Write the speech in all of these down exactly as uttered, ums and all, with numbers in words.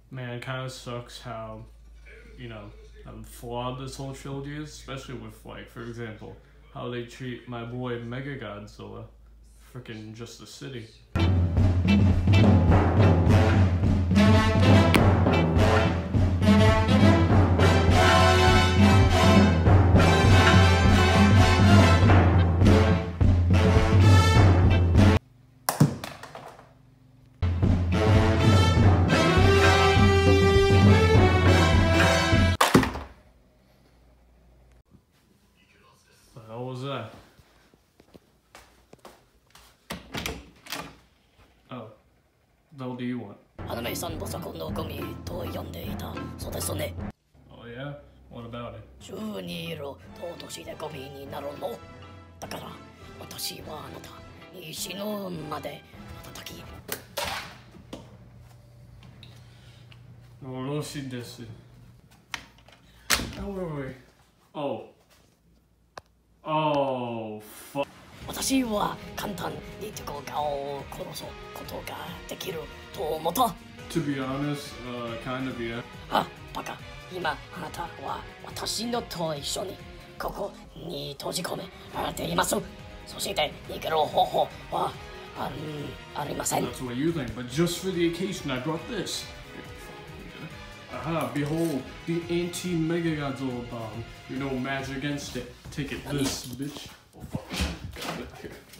Man, it kind of sucks how, you know, how flawed this whole trilogy is, especially with, like, for example, how they treat my boy Mega Godzilla, freaking Justice City. What was that? Oh. What do you want? Oh yeah? What about it? Oh. Oh, fuck. To be honest, uh, kind of, yeah. Ah, baka. Ima, anata wa watashi no to ishoni koko ni tojikome arate imasu. Soshite, igeru hoho wa arimasen. That's what you think, but just for the occasion, I brought this. Aha, behold, the anti-Mega Godzilla bomb. You know, magic against it. Take it, this, bitch. Oh, fuck. Got it.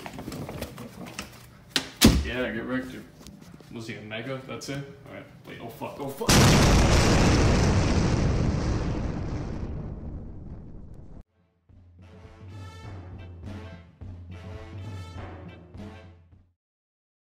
Here. Yeah, get wrecked. Was he a Mega? That's it? Alright. Wait, oh fuck, oh fuck.